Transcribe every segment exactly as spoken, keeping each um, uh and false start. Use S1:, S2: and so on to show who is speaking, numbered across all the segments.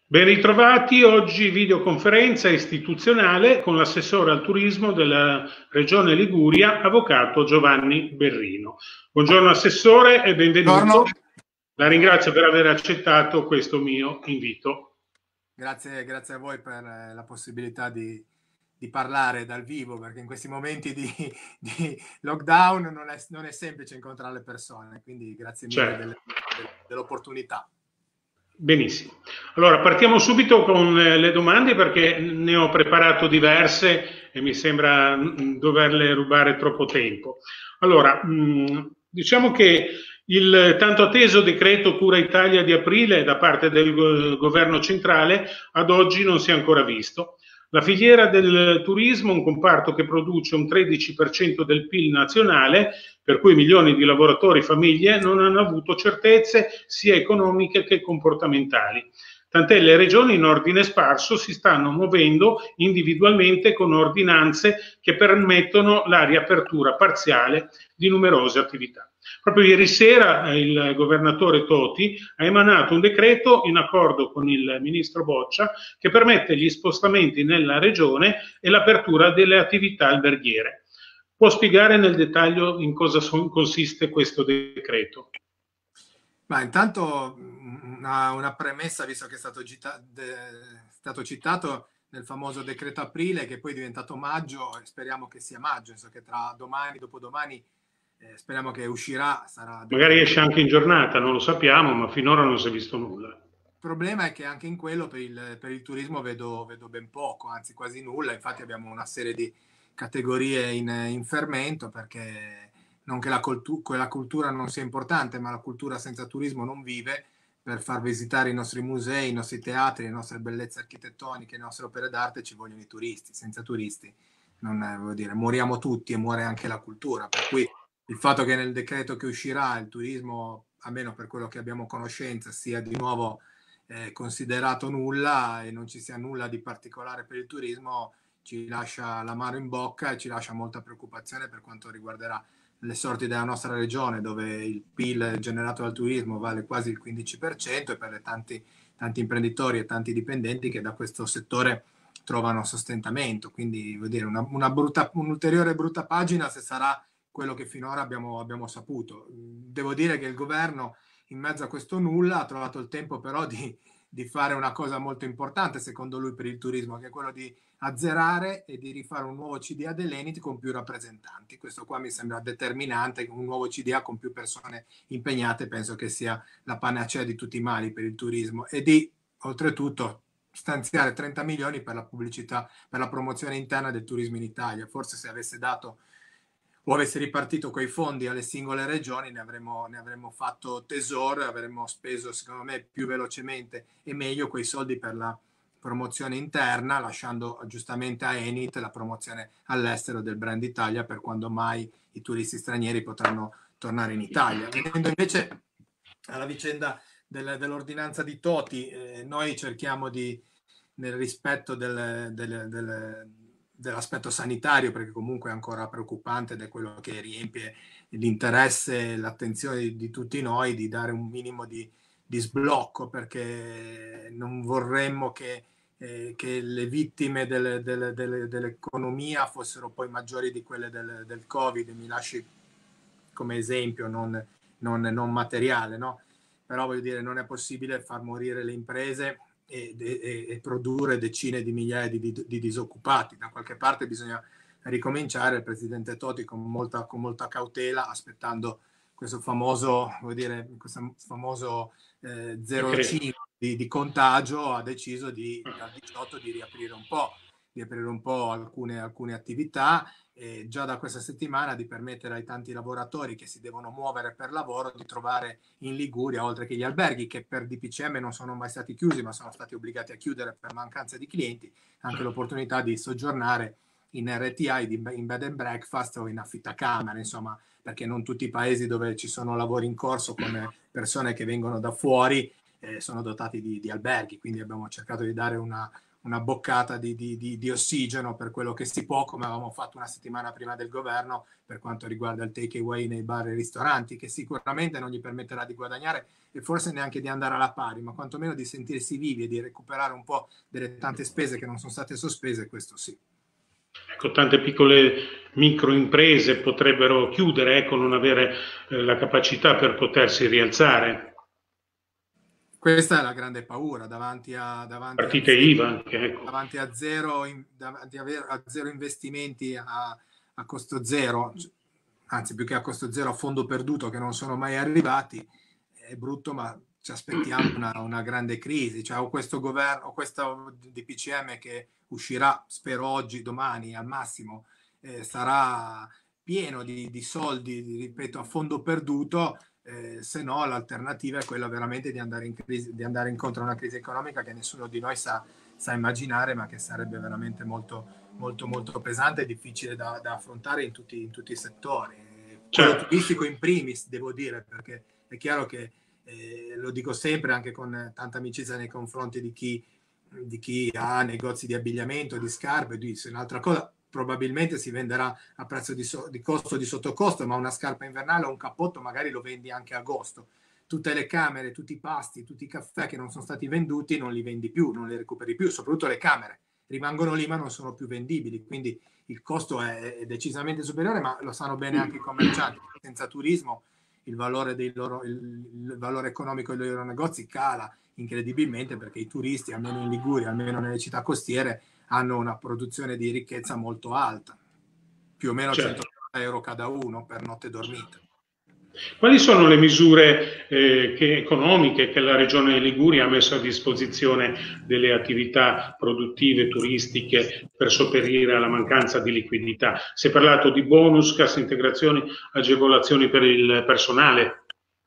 S1: Ben ritrovati, oggi videoconferenza istituzionale con l'assessore al turismo della Regione Liguria, avvocato Giovanni Berrino. Buongiorno Assessore e benvenuto.
S2: Buongiorno.
S1: La ringrazio per aver accettato questo mio invito.
S2: Grazie, grazie a voi per la possibilità di, di parlare dal vivo, perché in questi momenti di, di lockdown non è, non è semplice incontrare le persone, quindi grazie mille
S1: Certo.
S2: del, del, dell'opportunità.
S1: Benissimo. Allora, partiamo subito con le domande perché ne ho preparato diverse e mi sembra doverle rubare troppo tempo. Allora, diciamo che il tanto atteso decreto Cura Italia di aprile da parte del governo centrale ad oggi non si è ancora visto. La filiera del turismo, un comparto che produce un tredici per cento del P I L nazionale, per cui milioni di lavoratori e famiglie non hanno avuto certezze sia economiche che comportamentali. Tant'è le regioni in ordine sparso si stanno muovendo individualmente con ordinanze che permettono la riapertura parziale di numerose attività. Proprio ieri sera il governatore Toti ha emanato un decreto in accordo con il ministro Boccia che permette gli spostamenti nella regione e l'apertura delle attività alberghiere. Può spiegare nel dettaglio in cosa consiste questo decreto?
S2: Ma intanto una, una premessa, visto che è stato, cita, de, stato citato nel famoso decreto aprile, che poi è diventato maggio, speriamo che sia maggio, so che tra domani, dopodomani, eh, speriamo che uscirà. Sarà
S1: Magari esce anche in giornata, non lo sappiamo, ma finora non si è visto nulla.
S2: Il problema è che anche in quello per il, per il turismo vedo, vedo ben poco, anzi quasi nulla. Infatti abbiamo una serie di categorie in, in fermento, perché non che la, cultu- che la cultura non sia importante, ma la cultura senza turismo non vive. Per far visitare i nostri musei, i nostri teatri, le nostre bellezze architettoniche, le nostre opere d'arte ci vogliono i turisti. Senza turisti non è, voglio dire, moriamo tutti e muore anche la cultura. Per cui il fatto che nel decreto che uscirà il turismo, almeno per quello che abbiamo conoscenza, sia di nuovo eh, considerato nulla e non ci sia nulla di particolare per il turismo, ci lascia l'amaro in bocca e ci lascia molta preoccupazione per quanto riguarderà le sorti della nostra regione, dove il P I L generato dal turismo vale quasi il quindici per cento, e per le tanti, tanti imprenditori e tanti dipendenti che da questo settore trovano sostentamento. Quindi vuol dire una, una brutta, un'ulteriore brutta pagina, se sarà quello che finora abbiamo, abbiamo saputo. Devo dire che il governo, in mezzo a questo nulla, ha trovato il tempo però di, di fare una cosa molto importante secondo lui per il turismo, che è quello di azzerare e di rifare un nuovo C D A dell'Enit con più rappresentanti. Questo qua mi sembra determinante, un nuovo C D A con più persone impegnate penso che sia la panacea di tutti i mali per il turismo, e di oltretutto stanziare trenta milioni per la pubblicità, per la promozione interna del turismo in Italia. Forse se avesse dato o avesse ripartito quei fondi alle singole regioni ne avremmo, ne avremmo fatto tesoro e avremmo speso secondo me più velocemente e meglio quei soldi per la promozione interna, lasciando giustamente a Enit la promozione all'estero del brand Italia per quando mai i turisti stranieri potranno tornare in Italia. Venendo invece alla vicenda del, dell'ordinanza di Toti, eh, noi cerchiamo di, nel rispetto del, del, del dell'aspetto sanitario, perché comunque è ancora preoccupante ed è quello che riempie l'interesse e l'attenzione di, di tutti noi, di dare un minimo di, di sblocco, perché non vorremmo che, eh, che le vittime del, del, del, dell'economia fossero poi maggiori di quelle del, del Covid. Mi lasci come esempio non, non, non materiale, no? Però voglio dire, non è possibile far morire le imprese E, e, e produrre decine di migliaia di, di, di disoccupati. Da qualche parte bisogna ricominciare. Il presidente Toti con molta, con molta cautela, aspettando questo famoso, vuol dire, questo famoso eh, zero virgola cinque di, di contagio, ha deciso di, dal diciotto di riaprire un po', di aprire un po' alcune, alcune attività, e già da questa settimana di permettere ai tanti lavoratori che si devono muovere per lavoro di trovare in Liguria, oltre che gli alberghi che per D P C M non sono mai stati chiusi ma sono stati obbligati a chiudere per mancanza di clienti, anche l'opportunità di soggiornare in R T I, in bed and breakfast o in affittacamere, insomma, perché non tutti i paesi dove ci sono lavori in corso con persone che vengono da fuori eh, sono dotati di, di alberghi, quindi abbiamo cercato di dare una, una boccata di, di, di, di ossigeno per quello che si può, come avevamo fatto una settimana prima del governo per quanto riguarda il take away nei bar e ristoranti, che sicuramente non gli permetterà di guadagnare e forse neanche di andare alla pari, ma quantomeno di sentirsi vivi e di recuperare un po' delle tante spese che non sono state sospese, questo sì.
S1: Ecco, tante piccole microimprese potrebbero chiudere, ecco, non avere eh, la capacità per potersi rialzare.
S2: Questa è la grande paura davanti a, davanti
S1: Partite
S2: a,
S1: I V A anche, ecco.
S2: davanti a, zero, davanti a zero investimenti a, a costo zero, anzi più che a costo zero a fondo perduto che non sono mai arrivati. È brutto, ma ci aspettiamo una, una grande crisi. Cioè, ho questo governo, ho questo D P C M che uscirà, spero oggi, domani al massimo, eh, sarà pieno di, di soldi, ripeto, a fondo perduto. Eh, se no l'alternativa è quella veramente di andare, in crisi, di andare incontro a una crisi economica che nessuno di noi sa, sa immaginare, ma che sarebbe veramente molto, molto, molto pesante e difficile da, da affrontare in tutti, in tutti i settori. Quello certo. Turistico in primis, devo dire, perché è chiaro che, eh, lo dico sempre anche con tanta amicizia nei confronti di chi, di chi ha negozi di abbigliamento, di scarpe, di un'altra cosa, probabilmente si venderà a prezzo di, so, di costo di sottocosto, ma una scarpa invernale o un cappotto magari lo vendi anche a agosto. Tutte le camere, tutti i pasti, tutti i caffè che non sono stati venduti non li vendi più, non li recuperi più, soprattutto le camere rimangono lì ma non sono più vendibili, quindi il costo è, è decisamente superiore, ma lo sanno bene anche i commercianti. Senza turismo il valore, dei loro, il, il valore economico dei loro negozi cala incredibilmente, perché i turisti, almeno in Liguria, almeno nelle città costiere, hanno una produzione di ricchezza molto alta, più o meno certo. cento euro cada uno per notte dormita.
S1: Quali sono le misure eh, che, economiche che la Regione Liguria ha messo a disposizione delle attività produttive, turistiche, per sopperire alla mancanza di liquidità? Si è parlato di bonus, cassa integrazioni, agevolazioni per il personale.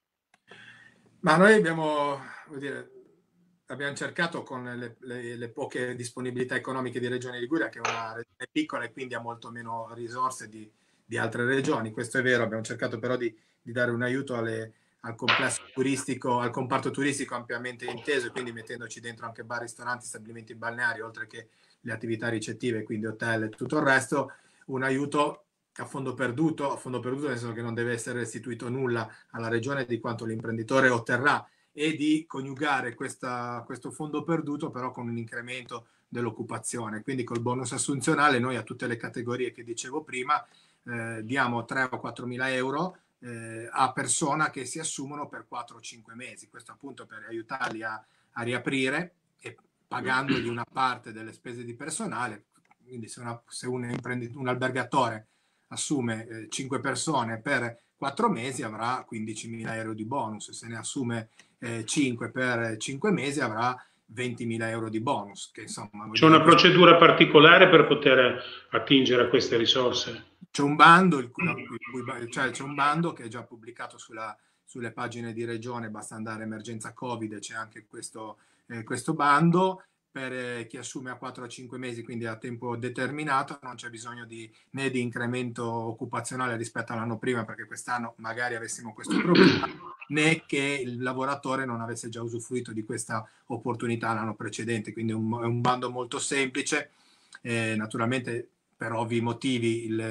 S2: Ma noi abbiamo, vuol dire, abbiamo cercato con le, le, le poche disponibilità economiche di Regione Liguria, che è una regione piccola e quindi ha molto meno risorse di, di altre regioni, questo è vero, abbiamo cercato però di, di dare un aiuto alle, al complesso turistico, al comparto turistico ampiamente inteso, e quindi mettendoci dentro anche bar, ristoranti, stabilimenti balneari, oltre che le attività ricettive, quindi hotel e tutto il resto, un aiuto a fondo perduto, a fondo perduto nel senso che non deve essere restituito nulla alla regione di quanto l'imprenditore otterrà, e di coniugare questa, questo fondo perduto però con un incremento dell'occupazione. Quindi col bonus assunzionale noi a tutte le categorie che dicevo prima eh, diamo tre o quattro mila euro eh, a persona che si assumono per quattro o cinque mesi, questo appunto per aiutarli a, a riaprire e pagandogli una parte delle spese di personale. Quindi se, una, se un, un albergatore assume eh, cinque persone per quattro mesi avrà quindicimila euro di bonus, se ne assume eh, cinque per cinque mesi avrà ventimila euro di bonus. Che, insomma,
S1: c'è una procedura particolare per poter attingere a queste risorse?
S2: C'è un bando, il cui, cioè c'è un bando che è già pubblicato sulla, sulle pagine di regione, basta andare emergenza Covid, c'è anche questo, eh, questo bando. Per eh, chi assume a quattro a cinque mesi, quindi a tempo determinato, non c'è bisogno di, né di incremento occupazionale rispetto all'anno prima, perché quest'anno magari avessimo questo problema, né che il lavoratore non avesse già usufruito di questa opportunità l'anno precedente. Quindi è un, è un bando molto semplice, eh, naturalmente per ovvi motivi il,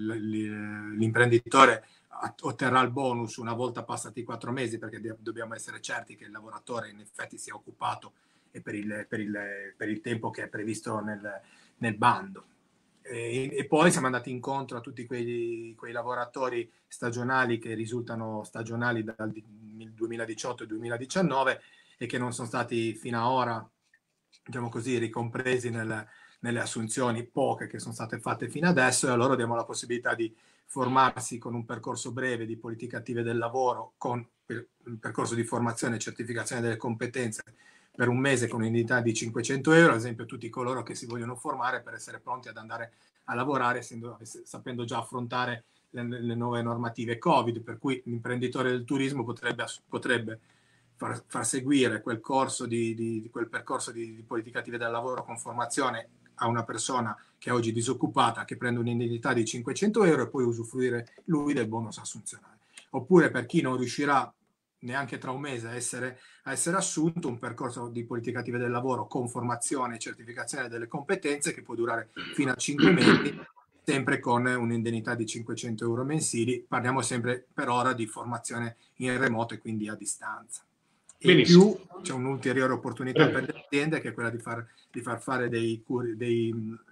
S2: il, l'imprenditore otterrà il bonus una volta passati i quattro mesi, perché dobbiamo essere certi che il lavoratore in effetti sia occupato e per il, per, il, per il tempo che è previsto nel, nel bando. E, e poi siamo andati incontro a tutti quei, quei lavoratori stagionali che risultano stagionali dal duemiladiciotto e duemiladiciannove e che non sono stati fino ad ora, diciamo così, ricompresi nel, nelle assunzioni poche che sono state fatte fino adesso, e a loro diamo la possibilità di formarsi con un percorso breve di politiche attive del lavoro, con un percorso di formazione e certificazione delle competenze per un mese con un'indennità di cinquecento euro, ad esempio tutti coloro che si vogliono formare per essere pronti ad andare a lavorare, essendo, sapendo già affrontare le, le nuove normative Covid, per cui l'imprenditore del turismo potrebbe, potrebbe far, far seguire quel corso di, di, di quel percorso di, di politica attiva del lavoro con formazione a una persona che è oggi disoccupata, che prende un'indennità di cinquecento euro, e poi usufruire lui del bonus assunzionale. Oppure per chi non riuscirà neanche tra un mese a essere, a essere assunto, un percorso di politica attiva del lavoro con formazione e certificazione delle competenze che può durare fino a cinque mesi, sempre con un'indennità di cinquecento euro mensili. Parliamo sempre per ora di formazione in remoto e quindi a distanza. E in più c'è un'ulteriore opportunità per le aziende, che è quella di far, di far fare dei, dei,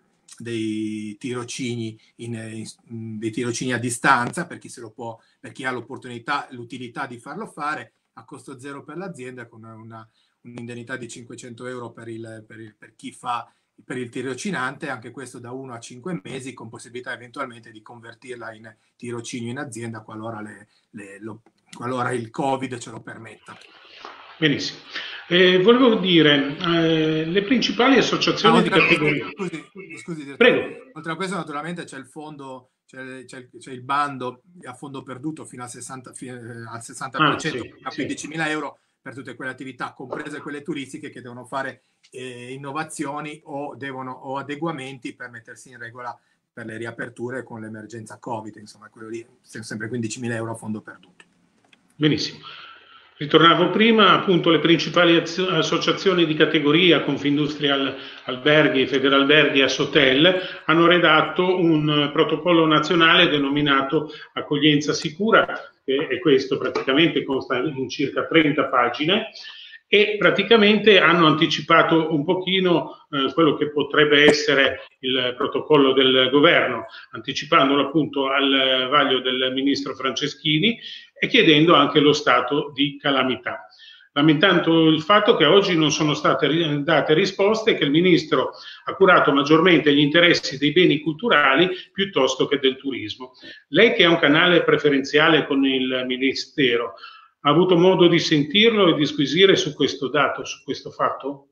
S2: dei tirocini in, in, dei tirocini a distanza per chi se lo può, per chi ha l'opportunità, l'utilità di farlo fare a costo zero per l'azienda, con una, un'indennità di cinquecento euro per, il, per, il, per chi fa per il tirocinante, anche questo da uno a cinque mesi, con possibilità eventualmente di convertirla in tirocinio in azienda qualora, le, le, lo, qualora il Covid ce lo permetta.
S1: Benissimo. Eh, volevo dire, eh, le principali associazioni ah, di categoria...
S2: Scusi, scusi,
S1: Prego.
S2: Oltre a questo naturalmente c'è il fondo, c'è, c'è, c'è il bando a fondo perduto fino al sessanta, fino al sessanta per cento, ah, sì, a quindicimila sì. euro per tutte quelle attività, comprese quelle turistiche, che devono fare eh, innovazioni o, devono, o adeguamenti per mettersi in regola per le riaperture con l'emergenza Covid. Insomma, quello lì, sempre quindicimila euro a fondo perduto.
S1: Benissimo. Ritornavo prima, appunto, le principali associazioni di categoria, Confindustria Alberghi, Federalberghi e Assotel, hanno redatto un protocollo nazionale denominato Accoglienza Sicura, che è questo, praticamente consta in circa trenta pagine, e praticamente hanno anticipato un pochino eh, quello che potrebbe essere il protocollo del governo, anticipandolo appunto al vaglio del ministro Franceschini e chiedendo anche lo stato di calamità, lamentando il fatto che oggi non sono state date risposte e che il ministro ha curato maggiormente gli interessi dei beni culturali piuttosto che del turismo. Lei, che ha un canale preferenziale con il ministero, ha avuto modo di sentirlo e di squisire su questo dato, su questo fatto?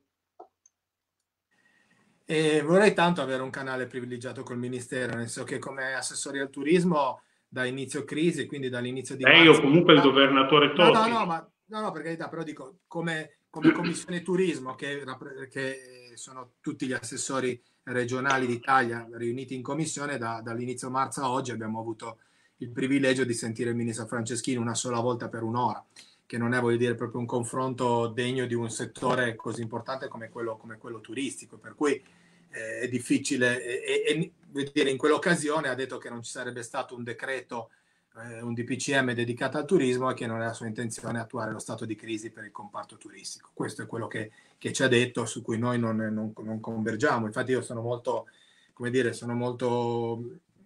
S2: E vorrei tanto avere un canale privilegiato col Ministero, nel senso che come assessori al turismo da inizio crisi, quindi dall'inizio di
S1: Lei
S2: marzo...
S1: o comunque il governatore Totti?
S2: No, no, no, ma, no, no per carità, però dico, come, come Commissione Turismo, che, che sono tutti gli assessori regionali d'Italia riuniti in commissione, da, dall'inizio marzo a oggi abbiamo avuto il privilegio di sentire il ministro Franceschini una sola volta per un'ora, che non è, voglio dire, proprio un confronto degno di un settore così importante come quello, come quello turistico, per cui eh, è difficile, e, e, e dire, in quell'occasione ha detto che non ci sarebbe stato un decreto, eh, un D P C M dedicato al turismo, e che non era sua intenzione attuare lo stato di crisi per il comparto turistico. Questo è quello che, che ci ha detto, su cui noi non, non, non convergiamo. Infatti io sono molto, come dire, sono molto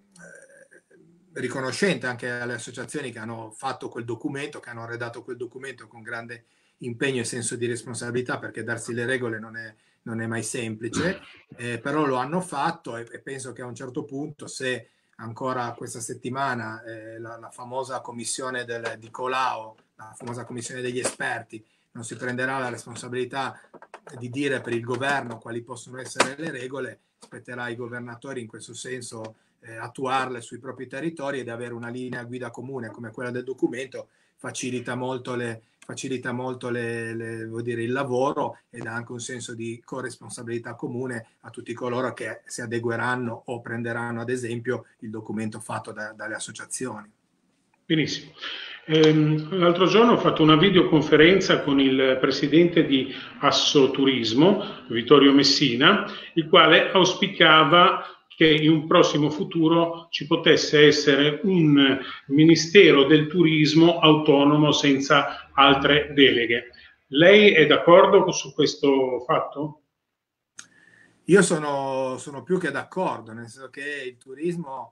S2: riconoscente anche alle associazioni che hanno fatto quel documento, che hanno redatto quel documento con grande impegno e senso di responsabilità, perché darsi le regole non è, non è mai semplice, eh, però lo hanno fatto, e, e penso che a un certo punto, se ancora questa settimana eh, la, la famosa commissione del, di Colao, la famosa commissione degli esperti, non si prenderà la responsabilità di dire per il governo quali possono essere le regole, spetterà ai governatori in questo senso Eh, attuarle sui propri territori, ed avere una linea guida comune come quella del documento facilita molto, le, facilita molto le, le, vuol dire, il lavoro, ed ha anche un senso di corresponsabilità comune a tutti coloro che si adegueranno o prenderanno ad esempio il documento fatto da, dalle associazioni.
S1: Benissimo. Ehm, l'altro giorno ho fatto una videoconferenza con il presidente di Assoturismo, Vittorio Messina, il quale auspicava che in un prossimo futuro ci potesse essere un Ministero del Turismo autonomo senza altre deleghe. Lei è d'accordo su questo fatto?
S2: Io sono, sono più che d'accordo, nel senso che il turismo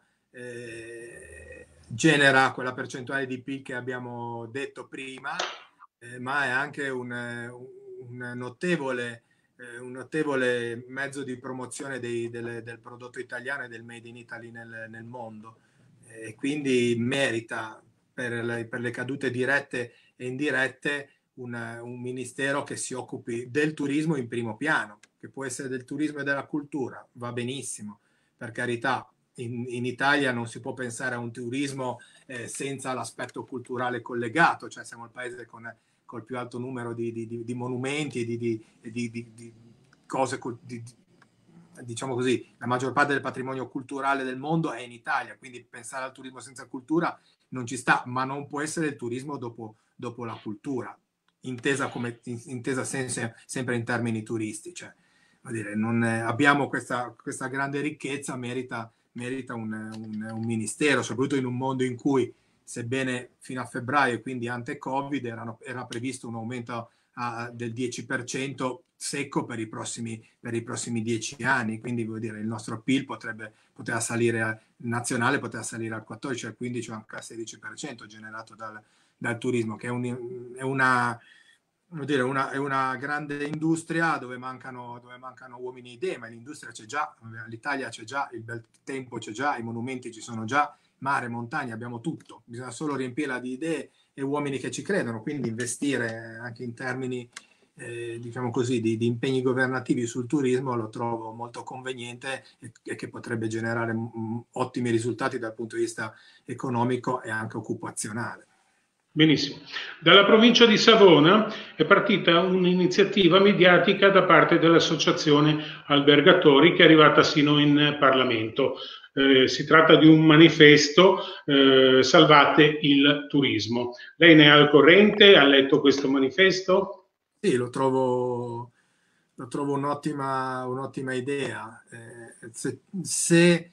S2: eh, genera quella percentuale di P I L che abbiamo detto prima, eh, ma è anche un, un notevole un notevole mezzo di promozione dei, del, del prodotto italiano e del made in Italy nel, nel mondo, e quindi merita per le, per le cadute dirette e indirette un, un ministero che si occupi del turismo in primo piano, che può essere del turismo e della cultura, va benissimo, per carità. In, in Italia non si può pensare a un turismo eh, senza l'aspetto culturale collegato, cioè siamo il paese con col più alto numero di, di, di, di monumenti e di, di, di, di, di cose, di, diciamo così, la maggior parte del patrimonio culturale del mondo è in Italia, quindi pensare al turismo senza cultura non ci sta, ma non può essere il turismo dopo, dopo la cultura, intesa, come, intesa sense, sempre in termini turistici. Cioè, vuol dire, non è, abbiamo questa, questa grande ricchezza, merita, merita un, un, un ministero, soprattutto in un mondo in cui, sebbene fino a febbraio, quindi ante Covid, erano, era previsto un aumento a, del dieci per cento secco per i prossimi, per i prossimi dieci anni, quindi vuol dire il nostro P I L potrebbe, poteva salire, a, nazionale poteva salire al quattordici, al quindici o anche al sedici per cento generato dal, dal turismo, che è, un, è una... Dire, una, è una grande industria dove mancano, dove mancano uomini e idee, ma l'industria c'è già, l'Italia c'è già, il bel tempo c'è già, i monumenti ci sono già, mare, montagna, abbiamo tutto, bisogna solo riempirla di idee e uomini che ci credono, quindi investire anche in termini eh, diciamo così, di, di impegni governativi sul turismo lo trovo molto conveniente e, e che potrebbe generare m, ottimi risultati dal punto di vista economico e anche occupazionale.
S1: Benissimo. Dalla provincia di Savona è partita un'iniziativa mediatica da parte dell'Associazione Albergatori che è arrivata sino in Parlamento. Eh, si tratta di un manifesto, eh, Salvate il turismo. Lei ne è al corrente? Ha letto questo manifesto?
S2: Sì, lo trovo, lo trovo un'ottima, un'ottima idea. Eh, se, se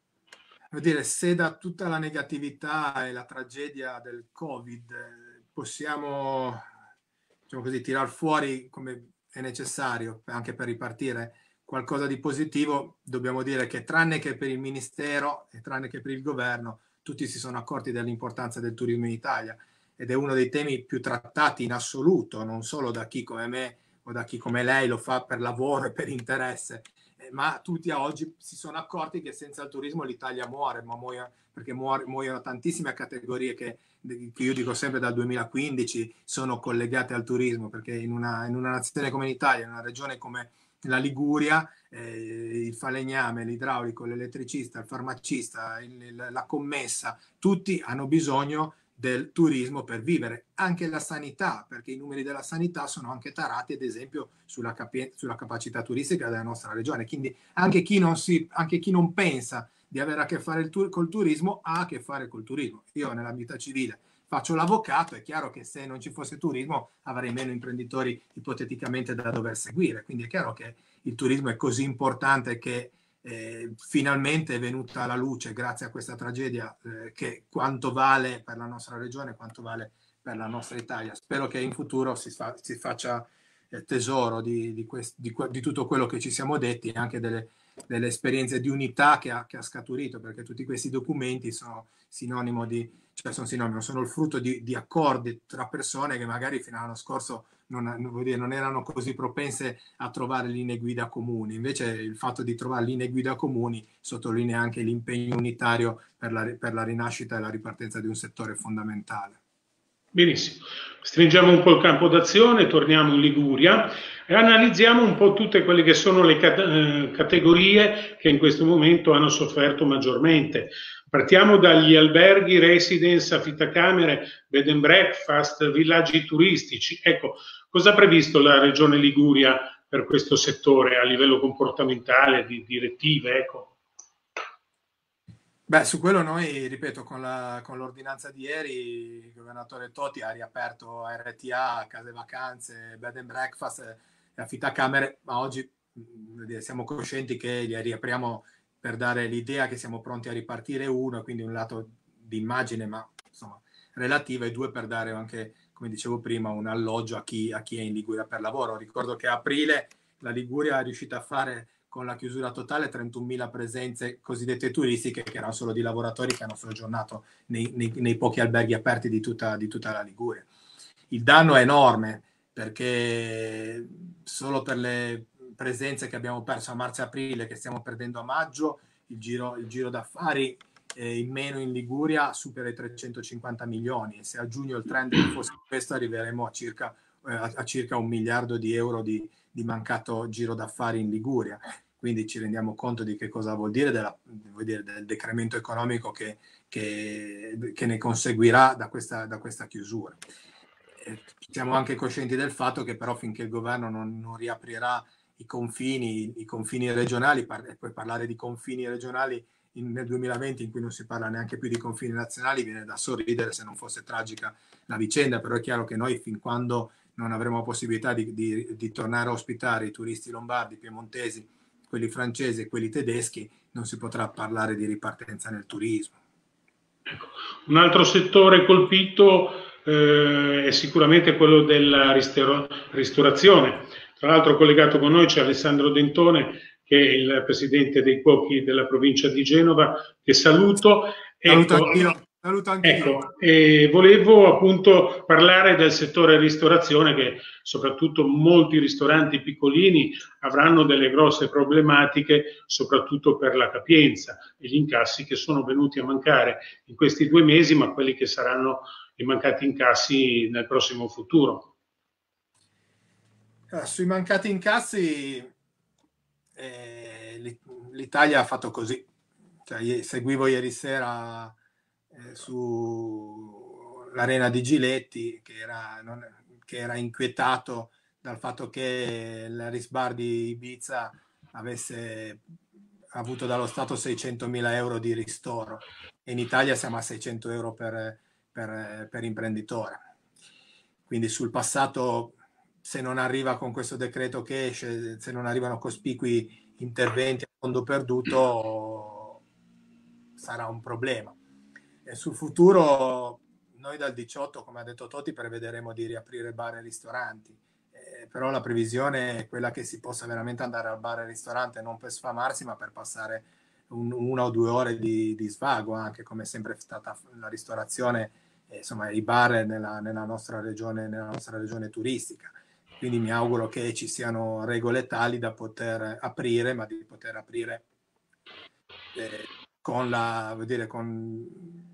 S2: Vuol dire, se da tutta la negatività e la tragedia del Covid possiamo, diciamo così, tirar fuori, come è necessario anche per ripartire, qualcosa di positivo, dobbiamo dire che tranne che per il Ministero e tranne che per il governo, tutti si sono accorti dell'importanza del turismo in Italia ed è uno dei temi più trattati in assoluto, non solo da chi come me o da chi come lei lo fa per lavoro e per interesse, ma tutti a oggi si sono accorti che senza il turismo l'Italia muore, ma muoia, perché muore, muoiono tantissime categorie che, che io dico sempre dal duemilaquindici sono collegate al turismo, perché in una, in una nazione come l'Italia, in una regione come la Liguria, eh, il falegname, l'idraulico, l'elettricista, il farmacista, il, la commessa, tutti hanno bisogno del turismo per vivere, anche la sanità, perché i numeri della sanità sono anche tarati ad esempio sulla, capi- sulla capacità turistica della nostra regione, quindi anche chi non, si, anche chi non pensa di avere a che fare il tu- col turismo ha a che fare col turismo. Io nella vita civile faccio l'avvocato, è chiaro che se non ci fosse turismo avrei meno imprenditori ipoteticamente da dover seguire, quindi è chiaro che il turismo è così importante che Eh, finalmente è venuta alla luce grazie a questa tragedia eh, che quanto vale per la nostra regione, quanto vale per la nostra Italia. Spero che in futuro si, fa, si faccia eh, tesoro di, di, quest, di, di tutto quello che ci siamo detti e anche delle, delle esperienze di unità che ha, che ha scaturito, perché tutti questi documenti sono sinonimo di, cioè sono sinonimo, sono il frutto di, di accordi tra persone che magari fino all'anno scorso non, non, dire, non erano così propense a trovare linee guida comuni. Invece il fatto di trovare linee guida comuni sottolinea anche l'impegno unitario per la, per la rinascita e la ripartenza di un settore fondamentale.
S1: Benissimo, stringiamo un po' il campo d'azione, torniamo in Liguria e analizziamo un po' tutte quelle che sono le cat- eh, categorie che in questo momento hanno sofferto maggiormente. Partiamo dagli alberghi, residence, affittacamere, bed and breakfast, villaggi turistici. Ecco, cosa ha previsto la Regione Liguria per questo settore a livello comportamentale, di direttive? Ecco.
S2: Beh, su quello noi, ripeto, con, la, con l'ordinanza di ieri il governatore Toti ha riaperto R T A, case vacanze, bed and breakfast e affittacamere, ma oggi mh, siamo coscienti che li riapriamo per dare l'idea che siamo pronti a ripartire, uno, quindi un lato di immagine, ma insomma relativo, e due per dare anche, come dicevo prima, un alloggio a chi, a chi è in Liguria per lavoro. Ricordo che a aprile la Liguria è riuscita a fare con la chiusura totale trentunomila presenze cosiddette turistiche, che erano solo di lavoratori che hanno soggiornato nei, nei, nei pochi alberghi aperti di tutta, di tutta la Liguria. Il danno è enorme, perché solo per le presenze che abbiamo perso a marzo e aprile, che stiamo perdendo a maggio, il giro, il giro d'affari eh, in meno in Liguria supera i trecentocinquanta milioni, e se a giugno il trend fosse questo arriveremo a circa, eh, a, a circa un miliardo di euro di, di mancato giro d'affari in Liguria. Quindi ci rendiamo conto di che cosa vuol dire, della, vuol dire del decremento economico che, che, che ne conseguirà da questa, da questa chiusura. E siamo anche coscienti del fatto che però finché il governo non, non riaprirà i confini, i confini regionali, par- e poi parlare di confini regionali in, nel duemilaventi, in cui non si parla neanche più di confini nazionali, viene da sorridere se non fosse tragica la vicenda, però è chiaro che noi fin quando non avremo possibilità di, di, di tornare a ospitare i turisti lombardi, piemontesi, quelli francesi e quelli tedeschi, non si potrà parlare di ripartenza nel turismo.
S1: Ecco. Un altro settore colpito eh, è sicuramente quello della ristorazione. Tra l'altro collegato con noi c'è Alessandro Dentone, che è il presidente dei cuochi della provincia di Genova, che saluto.
S2: Saluto
S1: Ecco,
S2: anch'io. Saluto anch'io.
S1: Ecco, e volevo appunto parlare del settore ristorazione, che soprattutto molti ristoranti piccolini avranno delle grosse problematiche, soprattutto per la capienza e gli incassi che sono venuti a mancare in questi due mesi, ma quelli che saranno i mancati incassi nel prossimo futuro.
S2: Eh, sui mancati incassi eh, l'Italia ha fatto così. Cioè, seguivo ieri sera eh, sull'arena di Giletti, che era, non, che era inquietato dal fatto che l'Arisbar di Ibiza avesse avuto dallo Stato seicentomila euro di ristoro, e in Italia siamo a seicento euro per, per, per imprenditore. Quindi sul passato, se non arriva con questo decreto che esce, se non arrivano cospicui interventi a fondo perduto, sarà un problema. E sul futuro noi dal diciotto, come ha detto Totti, prevederemo di riaprire bar e ristoranti, eh, però la previsione è quella che si possa veramente andare al bar e ristorante non per sfamarsi, ma per passare un, una o due ore di, di svago, anche come è sempre stata la ristorazione, eh, insomma i bar nella, nella, nostra regione, nella nostra regione turistica. Quindi mi auguro che ci siano regole tali da poter aprire, ma di poter aprire eh, con la, vuol dire, con,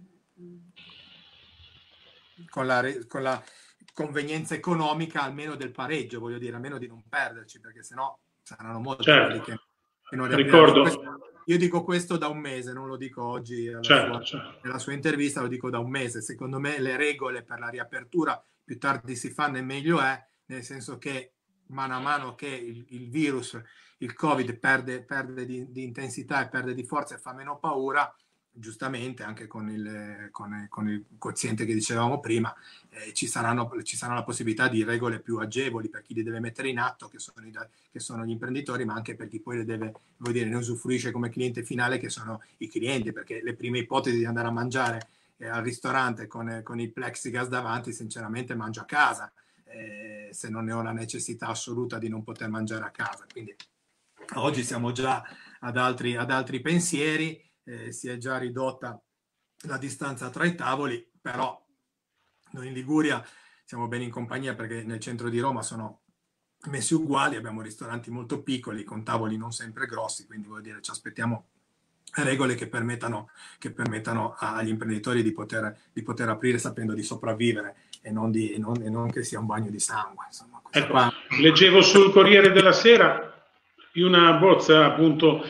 S2: con, la, con la convenienza economica almeno del pareggio, voglio dire, almeno di non perderci, perché sennò saranno molti
S1: certo.
S2: quelli che, che non
S1: ricordo.
S2: Questo, io dico questo da un mese, non lo dico oggi alla
S1: certo,
S2: sua,
S1: certo.
S2: nella sua intervista, lo dico da un mese. Secondo me le regole per la riapertura più tardi si fanno e meglio è, nel senso che mano a mano che il, il virus, il Covid perde, perde di, di intensità e perde di forza e fa meno paura, giustamente anche con il, con, con il quoziente che dicevamo prima, eh, ci, saranno, ci sarà la possibilità di regole più agevoli per chi li deve mettere in atto, che sono, i, che sono gli imprenditori, ma anche per chi poi le deve, vuol dire, ne usufruisce come cliente finale, che sono i clienti, perché le prime ipotesi di andare a mangiare eh, al ristorante con, con il plexiglass davanti, sinceramente mangio a casa, eh, se non ne ho la necessità assoluta di non poter mangiare a casa. Quindi oggi siamo già ad altri, ad altri pensieri. Eh, si è già ridotta la distanza tra i tavoli, però noi in Liguria siamo ben in compagnia, perché nel centro di Roma sono messi uguali, abbiamo ristoranti molto piccoli con tavoli non sempre grossi, quindi vuol dire ci aspettiamo regole che permettano, che permettano agli imprenditori di poter, di poter aprire sapendo di sopravvivere e non, di, e non, e non che sia un bagno di sangue. Insomma,
S1: ecco,
S2: qua...
S1: leggevo sul Corriere della Sera una bozza appunto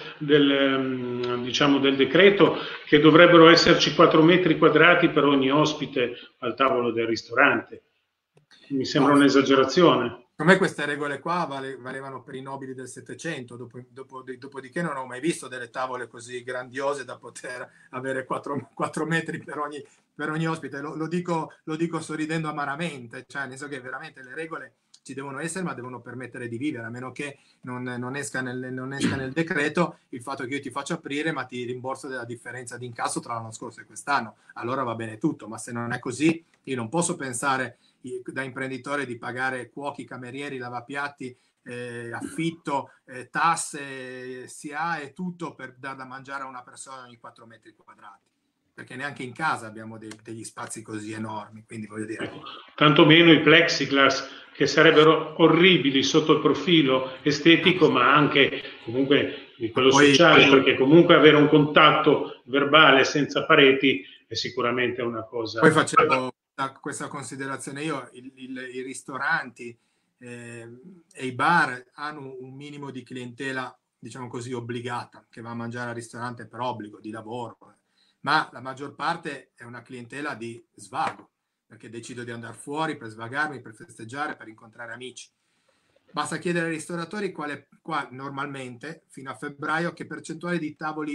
S1: del, diciamo, del decreto, che dovrebbero esserci quattro metri quadrati per ogni ospite al tavolo del ristorante. Mi sembra no, un'esagerazione.
S2: Per me queste regole qua vale, valevano per i nobili del Settecento, dopo, dopo, dopodiché non ho mai visto delle tavole così grandiose da poter avere quattro metri per ogni, per ogni ospite. Lo, lo, dico, lo dico sorridendo amaramente, cioè nel senso che veramente le regole ci devono essere, ma devono permettere di vivere, a meno che non, non, esca nel, non esca nel decreto il fatto che io ti faccio aprire ma ti rimborso della differenza di incasso tra l'anno scorso e quest'anno. Allora va bene tutto, ma se non è così io non posso pensare da imprenditore di pagare cuochi, camerieri, lavapiatti, eh, affitto, eh, tasse, S I A e tutto per dar da mangiare a una persona ogni quattro metri quadrati, perché neanche in casa abbiamo dei, degli spazi così enormi, quindi voglio dire...
S1: Tanto meno i plexiglass, che sarebbero orribili sotto il profilo estetico, ma anche comunque di quello poi, sociale, perché comunque avere un contatto verbale senza pareti è sicuramente una cosa...
S2: Poi facevo questa considerazione io, il, il, i ristoranti eh, e i bar hanno un minimo di clientela, diciamo così, obbligata, che va a mangiare al ristorante per obbligo, di lavoro, ma la maggior parte è una clientela di svago, perché decido di andare fuori per svagarmi, per festeggiare, per incontrare amici. Basta chiedere ai ristoratori quale, qua normalmente, fino a febbraio, che percentuale di tavoli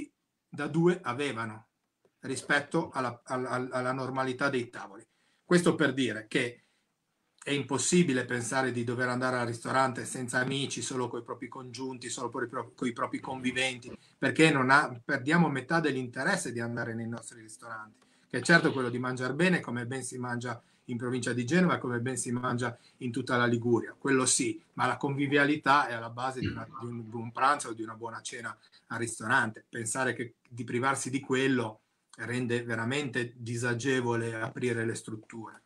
S2: da due avevano rispetto alla, alla, alla normalità dei tavoli. Questo per dire che è impossibile pensare di dover andare al ristorante senza amici, solo con i propri congiunti, solo con i propri conviventi, perché non ha, perdiamo metà dell'interesse di andare nei nostri ristoranti, che è certo quello di mangiare bene, come ben si mangia in provincia di Genova, come ben si mangia in tutta la Liguria, quello sì, ma la convivialità è alla base di, una, di un buon pranzo o di una buona cena al ristorante. Pensare che di privarsi di quello rende veramente disagevole aprire le strutture.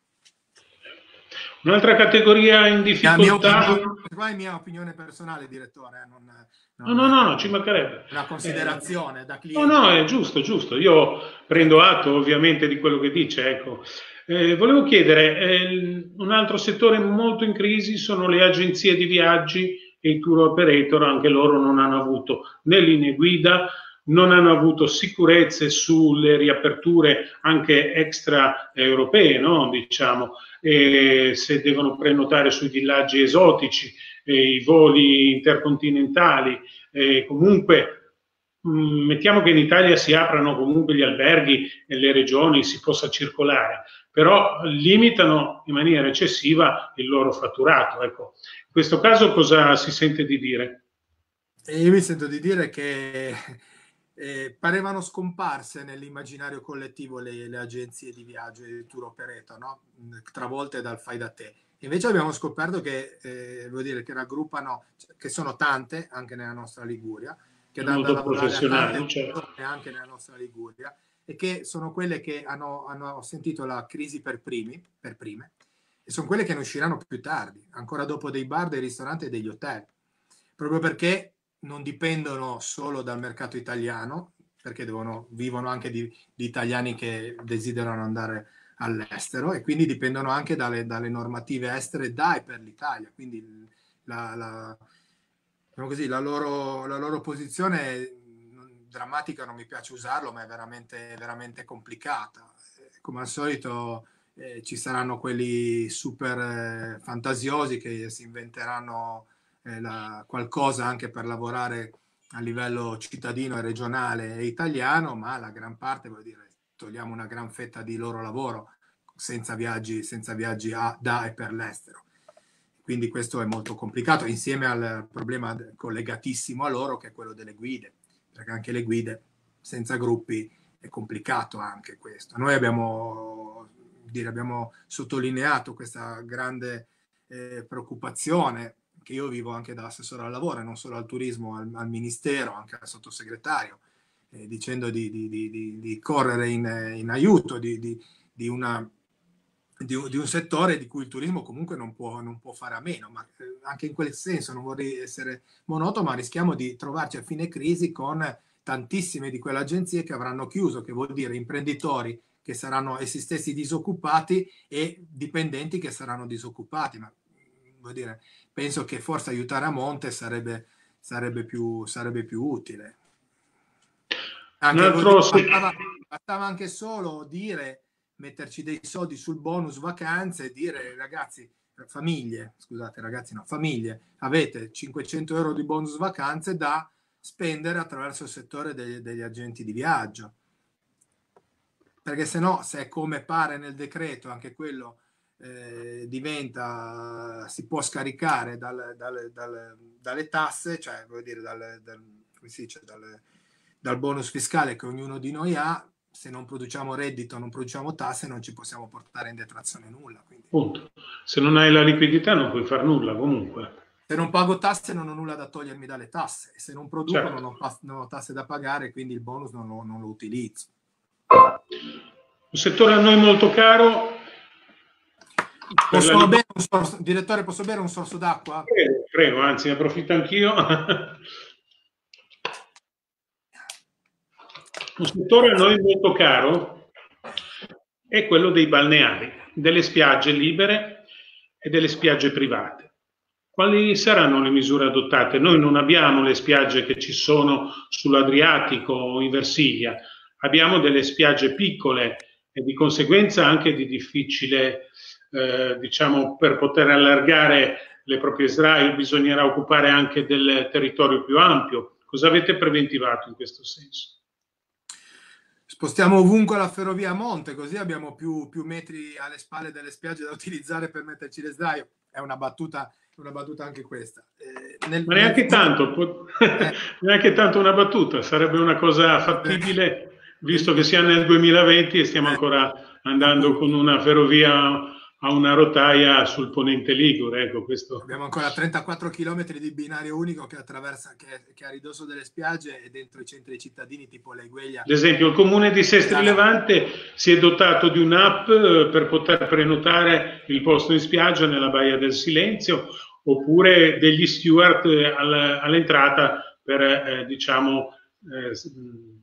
S1: Un'altra categoria in difficoltà...
S2: Qua è mia opinione personale, direttore, eh, non,
S1: non no, no, no, ci mancherebbe.
S2: Una considerazione eh, da cliente.
S1: No, no, è giusto, giusto. Io prendo atto ovviamente di quello che dice, ecco. Eh, volevo chiedere, eh, un altro settore molto in crisi sono le agenzie di viaggi e i tour operator, anche loro non hanno avuto né linee guida, non hanno avuto sicurezze sulle riaperture anche extraeuropee, no? Diciamo, eh, se devono prenotare sui villaggi esotici, eh, i voli intercontinentali, eh, comunque mh, mettiamo che in Italia si aprano comunque gli alberghi e le regioni, si possa circolare, però limitano in maniera eccessiva il loro fatturato. Ecco, in questo caso cosa si sente di dire?
S2: Io mi sento di dire che eh, parevano scomparse nell'immaginario collettivo le, le agenzie di viaggio e il tour operator, no? Travolte dal fai da te. Invece abbiamo scoperto che, eh, vuol dire, che raggruppano, che sono tante anche nella nostra Liguria, che danno da lavorare a tante
S1: certo.
S2: anche nella nostra Liguria, e che sono quelle che hanno, hanno sentito la crisi per, primi, per prime, e sono quelle che ne usciranno più tardi, ancora dopo dei bar, dei ristoranti e degli hotel, proprio perché non dipendono solo dal mercato italiano, perché devono, vivono anche di, di italiani che desiderano andare all'estero, e quindi dipendono anche dalle, dalle normative estere da e per l'Italia. Quindi la, la, diciamo così, la, loro, la loro posizione è drammatica, non mi piace usarlo, ma è veramente, veramente complicata. Come al solito eh, ci saranno quelli super eh, fantasiosi che si inventeranno eh, la, qualcosa anche per lavorare a livello cittadino e regionale e italiano, ma la gran parte, vuol dire, togliamo una gran fetta di loro lavoro senza viaggi, senza viaggi a, da e per l'estero. Quindi questo è molto complicato, insieme al problema collegatissimo a loro, che è quello delle guide, perché anche le guide senza gruppi è complicato anche questo. Noi abbiamo, dire, abbiamo sottolineato questa grande eh, preoccupazione che io vivo anche da assessore al lavoro, e non solo al turismo, al, al ministero, anche al sottosegretario, eh, dicendo di, di, di, di correre in, in aiuto di, di, di, una, di, un, di un settore di cui il turismo comunque non può, non può fare a meno, ma eh, anche in quel senso non vorrei essere monotono, ma rischiamo di trovarci a fine crisi con tantissime di quelle agenzie che avranno chiuso, che vuol dire imprenditori che saranno essi stessi disoccupati e dipendenti che saranno disoccupati, ma vuol dire, penso che forse aiutare a monte sarebbe, sarebbe, più, sarebbe più utile. Anche dire, bastava, bastava anche solo dire, metterci dei soldi sul bonus vacanze e dire ragazzi, famiglie, scusate ragazzi no, famiglie, avete cinquecento euro di bonus vacanze da spendere attraverso il settore degli, degli agenti di viaggio. Perché se no, se è come pare nel decreto, anche quello Eh, diventa, si può scaricare dal, dal, dal, dalle tasse, cioè vuol dire dal, dal, come si dice, dal, dal bonus fiscale che ognuno di noi ha. Se non produciamo reddito, non produciamo tasse, non ci possiamo portare in detrazione nulla. Quindi,
S1: punto. Se non hai la liquidità non puoi fare nulla comunque.
S2: Se non pago tasse non ho nulla da togliermi dalle tasse, e se non produco
S1: certo.
S2: non, ho, non ho tasse da pagare, quindi il bonus non lo, non lo utilizzo.
S1: Un settore a noi molto caro.
S2: Posso la... bere un sorso, direttore, posso bere un sorso d'acqua?
S1: Prego, prego, anzi, ne approfitto anch'io. Un settore a noi molto caro è quello dei balneari, delle spiagge libere e delle spiagge private. Quali saranno le misure adottate? Noi non abbiamo le spiagge che ci sono sull'Adriatico o in Versilia, abbiamo delle spiagge piccole e di conseguenza anche di difficile... Eh, diciamo, per poter allargare le proprie sdraio bisognerà occupare anche del territorio più ampio. Cosa avete preventivato in questo senso?
S2: spostiamo ovunque la ferrovia a monte, così abbiamo più, più metri alle spalle delle spiagge da utilizzare per metterci le sdraio. È una battuta, una battuta anche questa. Eh, nel,
S1: Ma
S2: nel
S1: neanche
S2: futuro,
S1: tanto,
S2: eh,
S1: neanche tanto una battuta, sarebbe una cosa fattibile, visto che siamo nel duemilaventi e stiamo
S2: eh,
S1: ancora andando con
S2: appunto.
S1: una ferrovia a una rotaia sul ponente Ligure, ecco questo.
S2: Abbiamo ancora trentaquattro chilometri di binario unico che attraversa, che, che è a ridosso delle spiagge e dentro i centri cittadini tipo Laigueglia.
S1: Ad esempio, il comune di Sestri
S2: Sarà.
S1: Levante si è dotato di un'app eh, per poter prenotare il posto in spiaggia nella Baia del Silenzio, oppure degli steward eh, all- all'entrata per, eh, diciamo, eh, s-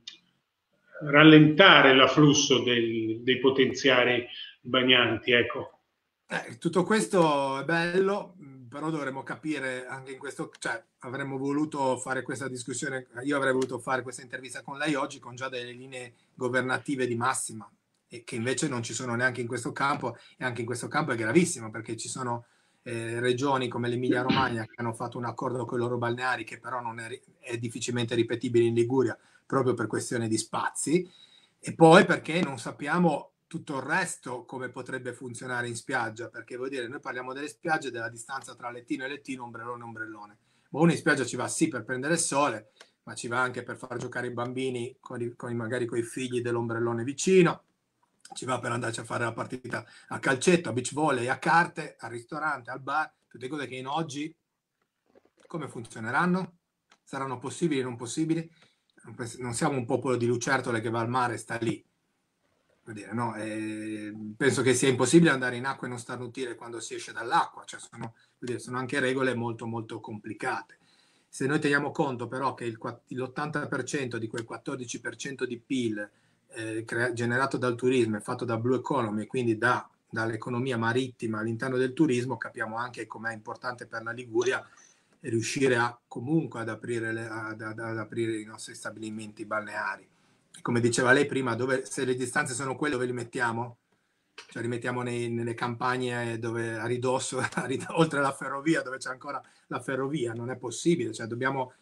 S1: mh, rallentare l'afflusso dei, dei potenziali bagnanti, ecco.
S2: Eh, tutto questo è bello, però dovremmo capire anche in questo, cioè avremmo voluto fare questa discussione, io avrei voluto fare questa intervista con lei oggi con già delle linee governative di massima e che invece non ci sono neanche in questo campo, e anche in questo campo è gravissimo perché ci sono eh, regioni come l'Emilia Romagna che hanno fatto un accordo con i loro balneari che però non è, è difficilmente ripetibile in Liguria proprio per questione di spazi, e poi perché non sappiamo tutto il resto come potrebbe funzionare in spiaggia, perché vuol dire, noi parliamo delle spiagge, della distanza tra lettino e lettino, ombrellone e ombrellone. Ma uno in spiaggia ci va sì per prendere il sole, ma ci va anche per far giocare i bambini con i, con i, magari con i figli dell'ombrellone vicino, ci va per andarci a fare la partita a calcetto, a beach volley, a carte, al ristorante, al bar, tutte cose che in oggi come funzioneranno? Saranno possibili o non possibili? Non siamo un popolo di lucertole che va al mare e sta lì. Vuol dire, no? E penso che sia impossibile andare in acqua e non starnutire quando si esce dall'acqua, cioè sono, vuol dire, sono anche regole molto molto complicate. Se noi teniamo conto però che il, l'ottanta per cento di quel quattordici per cento di P I L eh, crea, generato dal turismo è fatto da blue economy, quindi da, dall'economia marittima all'interno del turismo, capiamo anche com'è importante per la Liguria riuscire a comunque ad aprire, le, ad, ad, ad aprire i nostri stabilimenti balneari. Come diceva lei prima, dove, se le distanze sono quelle, dove li mettiamo? Cioè li mettiamo nei, nelle campagne dove a ridosso, a ridosso, oltre la ferrovia, dove c'è ancora la ferrovia, non è possibile. Cioè dobbiamo,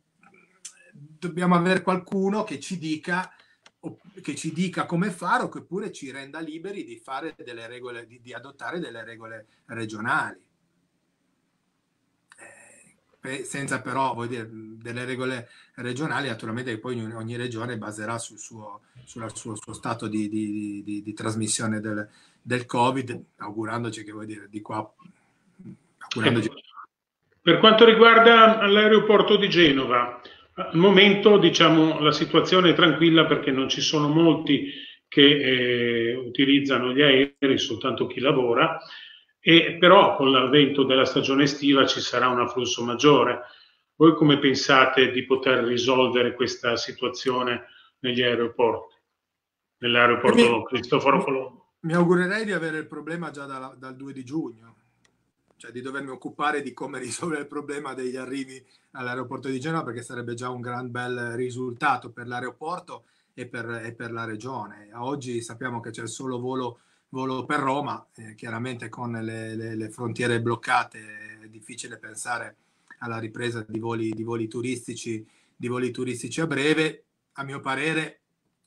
S2: dobbiamo avere qualcuno che ci dica che ci dica come fare o che pure ci renda liberi di fare delle regole, di, di adottare delle regole regionali. Senza però vuol dire, delle regole regionali, naturalmente che poi ogni, ogni regione baserà sul suo, sul suo, suo stato di, di, di, di trasmissione del, del Covid, augurandoci che vuol dire di qua. Augurandoci...
S1: Ecco. Per quanto riguarda l'aeroporto di Genova, al momento diciamo, la situazione è tranquilla perché non ci sono molti che eh, utilizzano gli aerei, soltanto chi lavora, e però con l'avvento della stagione estiva ci sarà un afflusso maggiore. Voi come pensate di poter risolvere questa situazione negli aeroporti, nell'aeroporto
S2: Mi,
S1: Cristoforo
S2: mi,
S1: Colombo?
S2: mi augurerei di avere il problema già da, dal due di giugno, cioè di dovermi occupare di come risolvere il problema degli arrivi all'aeroporto di Genova, perché sarebbe già un gran bel risultato per l'aeroporto e per, e per la regione. Oggi sappiamo che c'è il solo volo, volo per Roma, eh, chiaramente con le, le, le frontiere bloccate è difficile pensare alla ripresa di voli, di voli turistici, di voli turistici a breve. A mio parere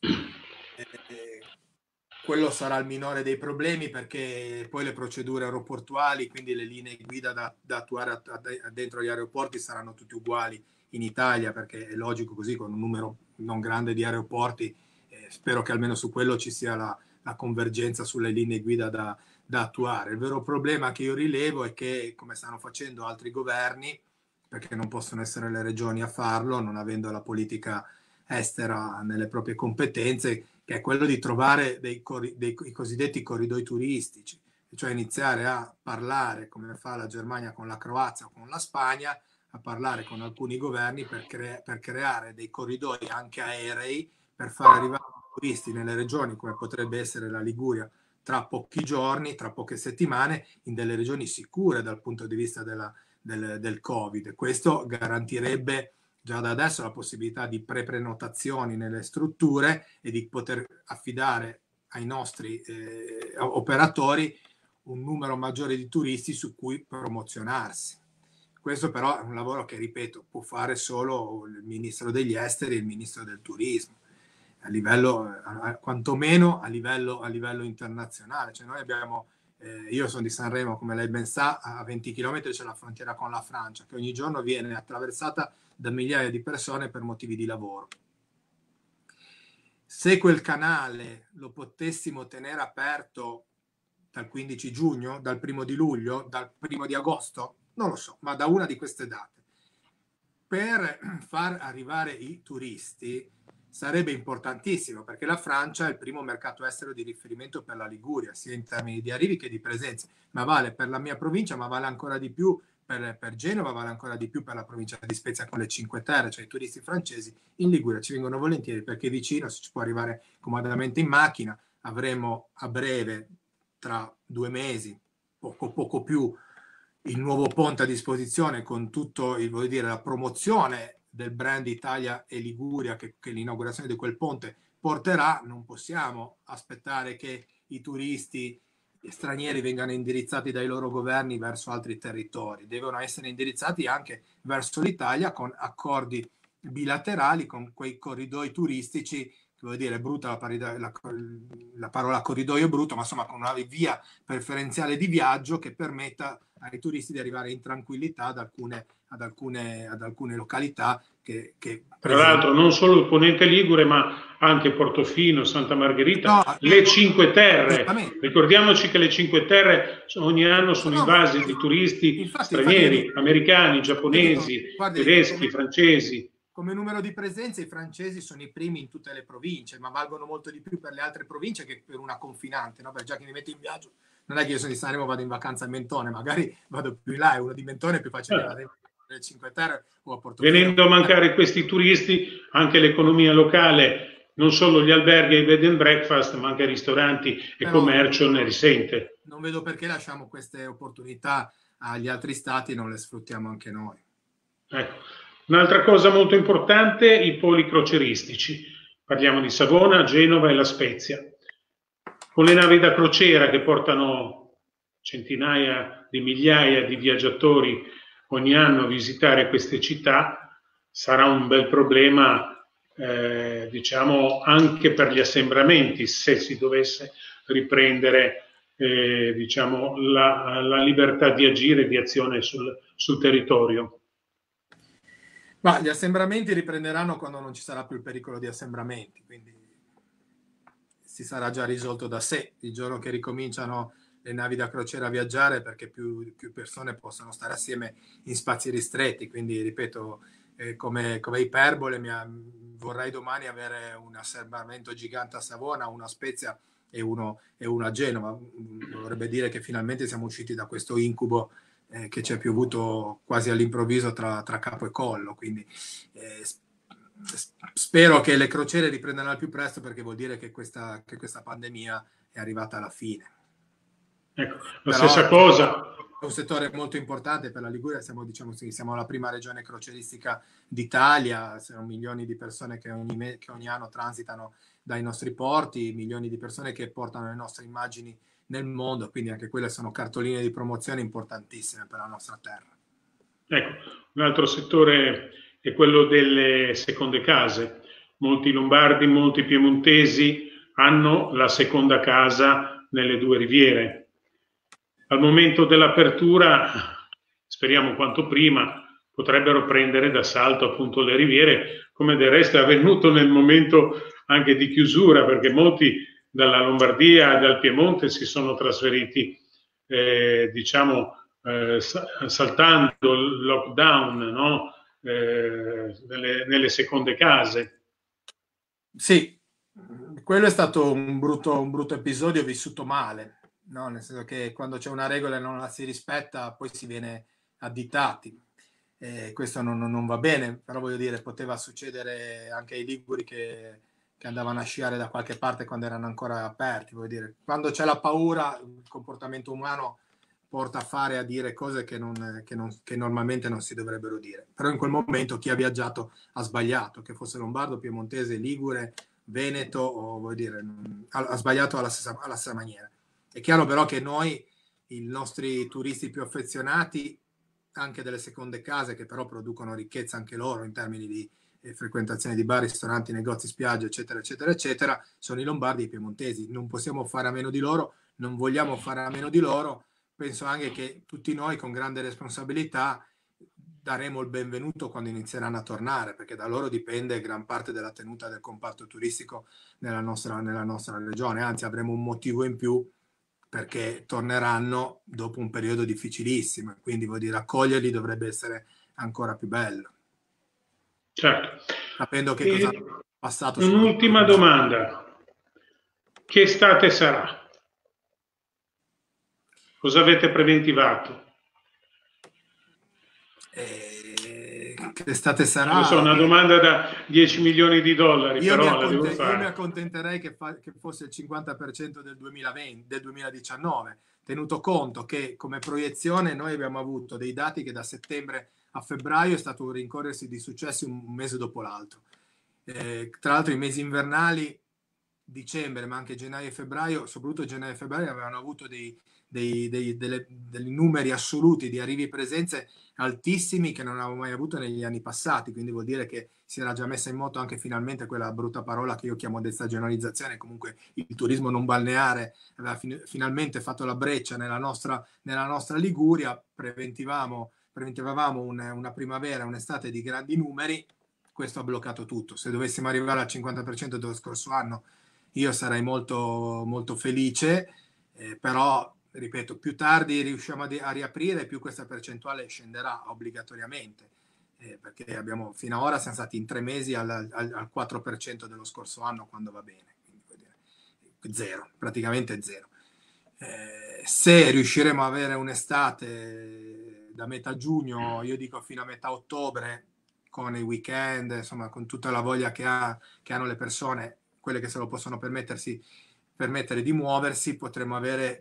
S2: eh, quello sarà il minore dei problemi, perché poi le procedure aeroportuali, quindi le linee guida da, da attuare a, a, dentro gli aeroporti saranno tutti uguali in Italia, perché è logico così, con un numero non grande di aeroporti, eh, spero che almeno su quello ci sia la, la convergenza sulle linee guida da, da attuare. Il vero problema che io rilevo è che, come stanno facendo altri governi, perché non possono essere le regioni a farlo, non avendo la politica estera nelle proprie competenze, che è quello di trovare dei, dei i cosiddetti corridoi turistici, cioè iniziare a parlare, come fa la Germania con la Croazia o con la Spagna, a parlare con alcuni governi per, cre per creare dei corridoi anche aerei per far arrivare i turisti nelle regioni, come potrebbe essere la Liguria, tra pochi giorni, tra poche settimane, in delle regioni sicure dal punto di vista della, del, del Covid. Questo garantirebbe già da adesso la possibilità di pre-prenotazioni nelle strutture e di poter affidare ai nostri eh, operatori un numero maggiore di turisti su cui promozionarsi. Questo però è un lavoro che, ripeto, può fare solo il ministro degli esteri e il ministro del turismo. a livello, a, a, quantomeno a livello, a livello internazionale. Cioè noi abbiamo, eh, io sono di Sanremo, come lei ben sa, a venti chilometri c'è la frontiera con la Francia, che ogni giorno viene attraversata da migliaia di persone per motivi di lavoro. Se quel canale lo potessimo tenere aperto dal quindici giugno, dal primo di luglio, dal primo di agosto, non lo so, ma da una di queste date, per far arrivare i turisti sarebbe importantissimo, perché la Francia è il primo mercato estero di riferimento per la Liguria, sia in termini di arrivi che di presenze, ma vale per la mia provincia, ma vale ancora di più per, per Genova, vale ancora di più per la provincia di Spezia con le Cinque Terre, cioè i turisti francesi in Liguria ci vengono volentieri perché vicino si può arrivare comodamente in macchina. Avremo a breve, tra due mesi, poco poco più, il nuovo ponte a disposizione con tutto il, voglio dire, la promozione del brand Italia e Liguria che, che l'inaugurazione di quel ponte porterà. Non possiamo aspettare che i turisti stranieri vengano indirizzati dai loro governi verso altri territori, devono essere indirizzati anche verso l'Italia con accordi bilaterali, con quei corridoi turistici, vuol dire brutta la, parida, la, la parola corridoio è brutto, ma insomma con una via preferenziale di viaggio che permetta ai turisti di arrivare in tranquillità ad alcune, ad alcune, ad alcune località che, che
S1: tra l'altro non solo il Ponente Ligure ma anche Portofino, Santa Margherita, no, le Cinque Terre. Ricordiamoci che le Cinque Terre ogni anno sono no, invase di turisti infatti, stranieri, infatti, americani, giapponesi, guardi, tedeschi, come, francesi.
S2: Come numero di presenze i francesi sono i primi in tutte le province, ma valgono molto di più per le altre province che per una confinante, no? Per già che mi metto in viaggio, non è che io sono di Sanremo, vado in vacanza a Mentone, magari vado più in là, e uno di Mentone è più facile arrivare eh. alle Cinque Terre o a Portofino.
S1: Venendo a mancare questi turisti, anche l'economia locale, non solo gli alberghi e i bed and breakfast, ma anche i ristoranti e Però, commercio ne risente.
S2: Non vedo perché lasciamo queste opportunità agli altri stati e non le sfruttiamo anche noi.
S1: Ecco. Un'altra cosa molto importante, i poli crocieristici. Parliamo di Savona, Genova e La Spezia. Con le navi da crociera che portano centinaia di migliaia di viaggiatori ogni anno a visitare queste città, sarà un bel problema, eh, diciamo, anche per gli assembramenti, se si dovesse riprendere eh, diciamo, la, la libertà di agire e di azione sul, sul territorio.
S2: Ma gli assembramenti riprenderanno quando non ci sarà più il pericolo di assembramenti, quindi si sarà già risolto da sé il giorno che ricominciano le navi da crociera a viaggiare, perché più, più persone possono stare assieme in spazi ristretti. Quindi ripeto, eh, come, come iperbole mi ha, vorrei domani avere un assembramento gigante a Savona, una a Spezia e uno, e uno a Genova. Vorrebbe dire che finalmente siamo usciti da questo incubo eh, che ci è piovuto quasi all'improvviso tra, tra capo e collo. Quindi eh, spero che le crociere riprendano al più presto, perché vuol dire che questa, che questa pandemia è arrivata alla fine.
S1: Ecco, la Però, stessa cosa.
S2: È un settore molto importante per la Liguria, siamo, diciamo, siamo la prima regione crocieristica d'Italia, sono milioni di persone che ogni, me, che ogni anno transitano dai nostri porti, milioni di persone che portano le nostre immagini nel mondo, quindi anche quelle sono cartoline di promozione importantissime per la nostra terra.
S1: Ecco, un altro settore è quello delle seconde case. Molti lombardi, molti piemontesi hanno la seconda casa nelle due riviere. Al momento dell'apertura, speriamo quanto prima, potrebbero prendere d'assalto appunto le riviere, come del resto è avvenuto nel momento anche di chiusura, perché molti dalla Lombardia e dal Piemonte si sono trasferiti, eh, diciamo, eh, saltando il lockdown, no? eh, nelle, nelle seconde case.
S2: Sì, quello è stato un brutto, un brutto episodio vissuto male. No, nel senso che quando c'è una regola e non la si rispetta, poi si viene additati. Eh, questo non, non va bene, però voglio dire, poteva succedere anche ai liguri che, che andavano a sciare da qualche parte quando erano ancora aperti. Voglio dire, quando c'è la paura, il comportamento umano porta a fare, a dire cose che, non, che, non, che normalmente non si dovrebbero dire. Però in quel momento chi ha viaggiato ha sbagliato, che fosse lombardo, piemontese, ligure, veneto, o voglio dire, ha, ha sbagliato alla stessa, alla stessa maniera. È chiaro però che noi, i nostri turisti più affezionati, anche delle seconde case, che però producono ricchezza anche loro in termini di e frequentazione di bar, ristoranti, negozi, spiagge, eccetera, eccetera, eccetera, sono i lombardi e i piemontesi. Non possiamo fare a meno di loro, non vogliamo fare a meno di loro. Penso anche che tutti noi con grande responsabilità daremo il benvenuto quando inizieranno a tornare, perché da loro dipende gran parte della tenuta del comparto turistico nella nostra, nella nostra regione. Anzi, avremo un motivo in più perché torneranno dopo un periodo difficilissimo, quindi vuol dire accoglierli dovrebbe essere ancora più bello.
S1: Certo.
S2: Sapendo che cosa hanno passato.
S1: Un'ultima domanda. Che estate sarà? Cosa avete preventivato?
S2: Eh, che estate sarà?
S1: Non so, una domanda da dieci milioni di dollari,
S2: io
S1: però
S2: mi
S1: la devo fare.
S2: Io mi accontenterei che, fa, che fosse il cinquanta per cento del duemilaventi, del duemiladiciannove, tenuto conto che come proiezione noi abbiamo avuto dei dati che da settembre a febbraio è stato un rincorrersi di successi un mese dopo l'altro. Eh, tra l'altro i mesi invernali, dicembre, ma anche gennaio e febbraio, soprattutto gennaio e febbraio, avevano avuto dei, dei, dei, delle, dei numeri assoluti di arrivi e presenze altissimi che non avevo mai avuto negli anni passati, quindi vuol dire che si era già messa in moto anche finalmente quella brutta parola che io chiamo destagionalizzazione. Comunque il turismo non balneare aveva fin finalmente fatto la breccia nella nostra, nella nostra Liguria. Preventivamo, preventivavamo un, una primavera, un'estate di grandi numeri. Questo ha bloccato tutto. Se dovessimo arrivare al cinquanta per cento dello scorso anno io sarei molto, molto felice, eh, però ripeto, più tardi riusciamo a, a riaprire, più questa percentuale scenderà obbligatoriamente, eh, perché abbiamo fino ad ora siamo stati in tre mesi al, al, al quattro per cento dello scorso anno quando va bene, quindi vuol dire, zero, praticamente zero. Eh, se riusciremo a avere un'estate da metà giugno, io dico fino a metà ottobre, con i weekend, insomma con tutta la voglia che, ha, che hanno le persone, quelle che se lo possono permettersi, permettere di muoversi, potremo avere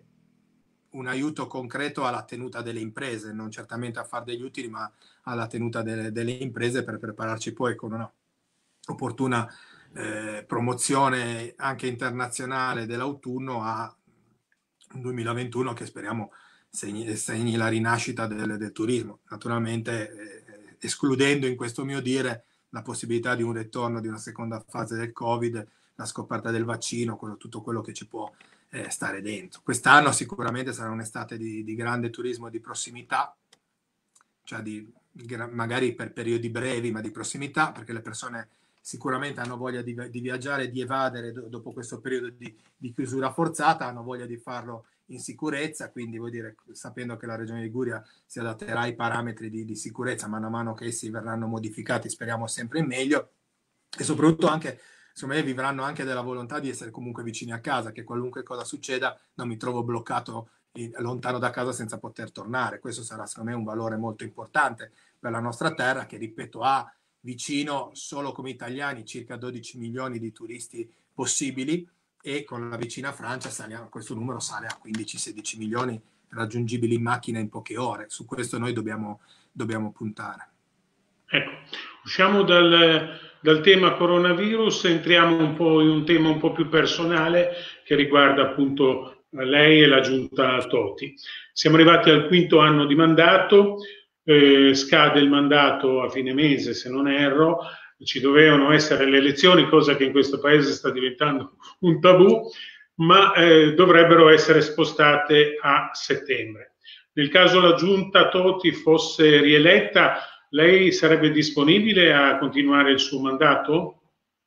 S2: un aiuto concreto alla tenuta delle imprese, non certamente a fare degli utili, ma alla tenuta delle, delle imprese per prepararci poi con una opportuna eh, promozione anche internazionale dell'autunno a un duemilaventuno che speriamo segni, segni la rinascita del, del turismo, naturalmente eh, escludendo in questo mio dire la possibilità di un ritorno di una seconda fase del Covid, la scoperta del vaccino, quello, tutto quello che ci può eh, stare dentro. Quest'anno sicuramente sarà un'estate di, di grande turismo di prossimità, cioè di, magari per periodi brevi, ma di prossimità, perché le persone sicuramente hanno voglia di, di viaggiare, di evadere do, dopo questo periodo di, di chiusura forzata, hanno voglia di farlo in sicurezza, quindi vuol dire, sapendo che la Regione Liguria si adatterà ai parametri di, di sicurezza mano a mano che essi verranno modificati, speriamo sempre in meglio, e soprattutto anche secondo me vivranno anche della volontà di essere comunque vicini a casa, che qualunque cosa succeda non mi trovo bloccato in, lontano da casa senza poter tornare. Questo sarà secondo me un valore molto importante per la nostra terra, che ripeto ha vicino solo come italiani circa dodici milioni di turisti possibili, e con la vicina Francia sale, questo numero sale a quindici sedici milioni raggiungibili in macchina in poche ore. Su questo noi dobbiamo, dobbiamo puntare.
S1: Ecco, usciamo dal, dal tema coronavirus, entriamo un po' in un tema un po' più personale che riguarda appunto lei e la giunta Toti. Siamo arrivati al quinto anno di mandato, eh, scade il mandato a fine mese se non erro, ci dovevano essere le elezioni, cosa che in questo paese sta diventando un tabù, ma eh, dovrebbero essere spostate a settembre. Nel caso la giunta Toti fosse rieletta, lei sarebbe disponibile a continuare il suo mandato?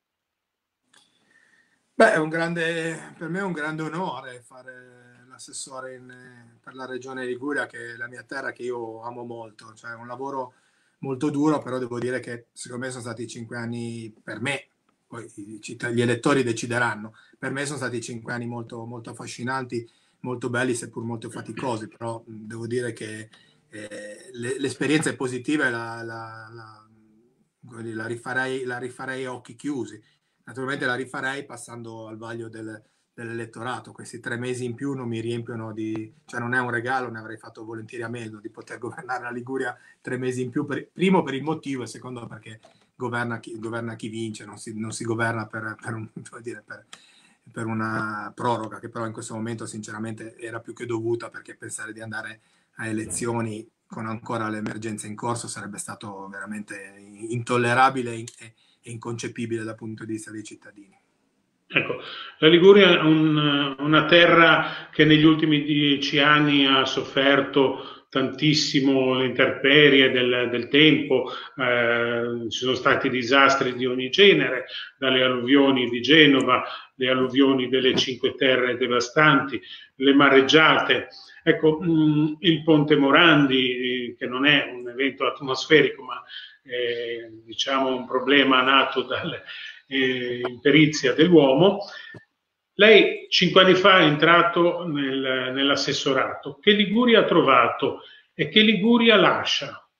S2: Beh, è un grande, per me è un grande onore fare l'assessore in, per la regione Liguria, che è la mia terra, che io amo molto. Cioè, è un lavoro molto duro, però devo dire che secondo me sono stati cinque anni per me, poi gli elettori decideranno, per me sono stati cinque anni molto, molto affascinanti, molto belli, seppur molto faticosi, però devo dire che eh, l'esperienza è positiva e la, la, la, la, rifarei, la rifarei a occhi chiusi. Naturalmente la rifarei passando al vaglio del, dell'elettorato. Questi tre mesi in più non mi riempiono di... cioè non è un regalo, ne avrei fatto volentieri a meno di poter governare la Liguria tre mesi in più, per, primo per il motivo e secondo perché governa chi, governa chi vince, non si, non si governa per, per, un, dire, per, per una proroga, che però in questo momento sinceramente era più che dovuta, perché pensare di andare a elezioni con ancora l'emergenza in corso sarebbe stato veramente intollerabile e è inconcepibile dal punto di vista dei cittadini.
S1: Ecco, la Liguria è un, una terra che negli ultimi dieci anni ha sofferto tantissimo le intemperie del, del tempo, eh, ci sono stati disastri di ogni genere, dalle alluvioni di Genova, le alluvioni delle Cinque Terre devastanti, le mareggiate. Ecco, mh, il Ponte Morandi, che non è un evento atmosferico, ma è, diciamo, un problema nato dalle eh, imperizia dell'uomo. Lei cinque anni fa è entrato nel, nell'assessorato. Che Liguria ha trovato e che Liguria lascia?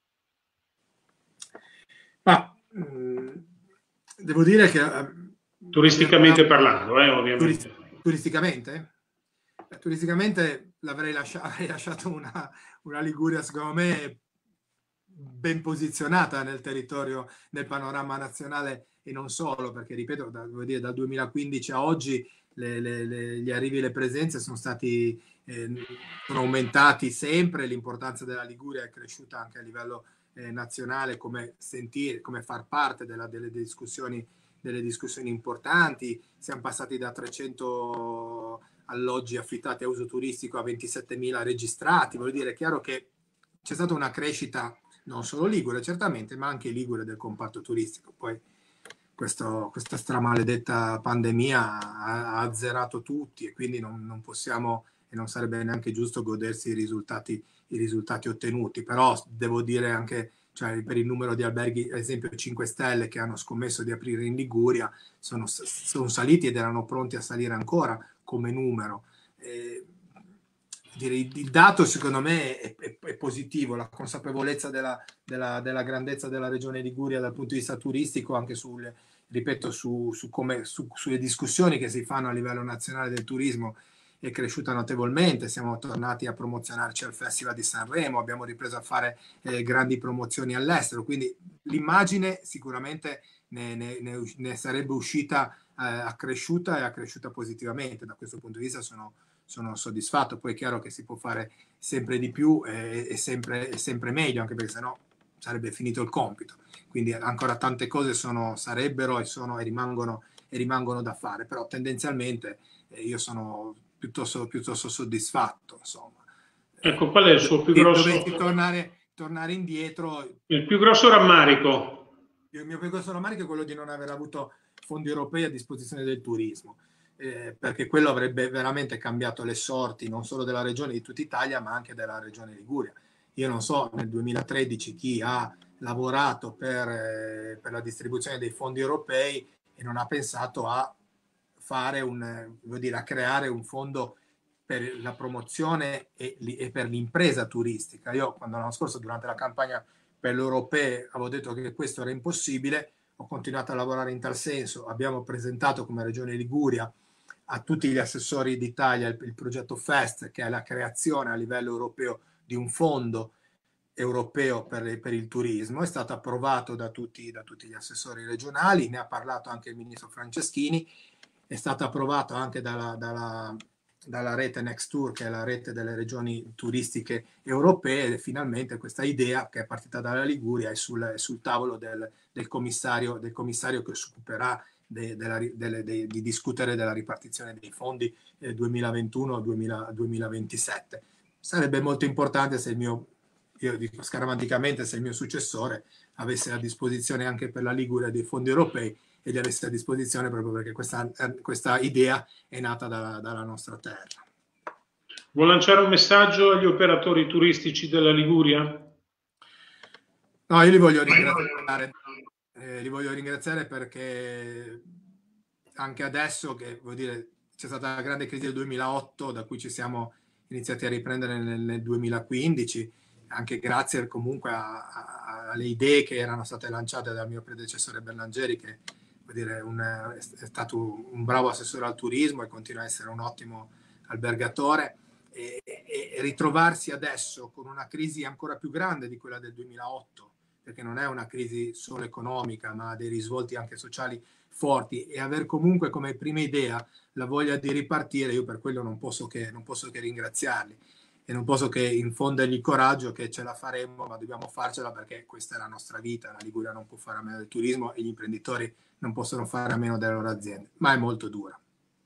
S2: Ma mh, devo dire che
S1: turisticamente eh, parlando, eh, ovviamente.
S2: Turisticamente? Eh, turisticamente l'avrei lascia, avrei lasciato una, una Liguria, secondo me, ben posizionata nel territorio, nel panorama nazionale e non solo, perché ripeto, da, devo dire, dal duemilaquindici a oggi le, le, le, gli arrivi e le presenze sono stati eh, sono aumentati sempre, l'importanza della Liguria è cresciuta anche a livello eh, nazionale, come sentire, come far parte della, delle discussioni delle discussioni importanti. Siamo passati da trecento alloggi affittati a uso turistico a ventisettemila registrati. Vuol dire, è chiaro che c'è stata una crescita non solo ligure certamente, ma anche ligure del comparto turistico. Poi questo, questa stramaledetta pandemia ha, ha azzerato tutti e quindi non, non possiamo e non sarebbe neanche giusto godersi i risultati, i risultati ottenuti. Però devo dire anche, cioè, per il numero di alberghi, ad esempio cinque Stelle, che hanno scommesso di aprire in Liguria, sono, sono saliti ed erano pronti a salire ancora come numero. Eh, il dato secondo me è, è, è positivo, la consapevolezza della, della, della grandezza della regione Liguria dal punto di vista turistico, anche sul, ripeto, su, su come, su, sulle discussioni che si fanno a livello nazionale del turismo è cresciuta notevolmente. Siamo tornati a promozionarci al Festival di Sanremo, abbiamo ripreso a fare eh, grandi promozioni all'estero, quindi l'immagine sicuramente ne, ne, ne, ne sarebbe uscita eh, accresciuta e accresciuta positivamente. Da questo punto di vista sono sono soddisfatto. Poi è chiaro che si può fare sempre di più e, e, sempre, e sempre meglio, anche perché sennò sarebbe finito il compito. Quindi ancora tante cose sono, sarebbero e, sono, e, rimangono, e rimangono da fare, però tendenzialmente eh, io sono piuttosto, piuttosto soddisfatto. Insomma.
S1: Ecco, qual è il suo più grosso...
S2: Dovessi tornare, tornare indietro...
S1: Il più grosso rammarico?
S2: Il mio più grosso rammarico è quello di non aver avuto fondi europei a disposizione del turismo. Eh, perché quello avrebbe veramente cambiato le sorti non solo della regione di tutta Italia, ma anche della regione Liguria. Io non so nel duemilatredici chi ha lavorato per, eh, per la distribuzione dei fondi europei e non ha pensato a fare un, vuol dire, a creare un fondo per la promozione e, e per l'impresa turistica. Io quando l'anno scorso durante la campagna per l'Europeo avevo detto che questo era impossibile, ho continuato a lavorare in tal senso, abbiamo presentato come regione Liguria a tutti gli assessori d'Italia il, il progetto FEST, che è la creazione a livello europeo di un fondo europeo per, per il turismo. È stato approvato da tutti, da tutti gli assessori regionali, ne ha parlato anche il ministro Franceschini, è stato approvato anche dalla, dalla, dalla rete Next Tour, che è la rete delle regioni turistiche europee, e finalmente questa idea, che è partita dalla Liguria, è sul, è sul tavolo del, del, commissario, del commissario che si occuperà De, della, de, de, di discutere della ripartizione dei fondi eh, duemilaventuno duemilaventisette. Sarebbe molto importante se il mio, io dico scaramanticamente, se il mio successore avesse a disposizione anche per la Liguria dei fondi europei e li avesse a disposizione, proprio perché questa, questa idea è nata dalla, dalla nostra terra.
S1: Vuol lanciare un messaggio agli operatori turistici della Liguria?
S2: No, io li voglio ringraziare. Eh, li voglio ringraziare perché anche adesso che vuol dire c'è stata la grande crisi del duemilaotto, da cui ci siamo iniziati a riprendere nel, nel duemilaquindici, anche grazie comunque a, a, alle idee che erano state lanciate dal mio predecessore Bernangeri, che vuol dire un, è stato un bravo assessore al turismo e continua a essere un ottimo albergatore, e, e, e ritrovarsi adesso con una crisi ancora più grande di quella del duemilaotto, perché non è una crisi solo economica, ma ha dei risvolti anche sociali forti, e aver comunque come prima idea la voglia di ripartire, io per quello non posso che, non posso che ringraziarli. e non posso che infondergli coraggio che ce la faremo, ma dobbiamo farcela perché questa è la nostra vita. La Liguria non può fare a meno del turismo e gli imprenditori non possono fare a meno delle loro aziende, ma è molto dura.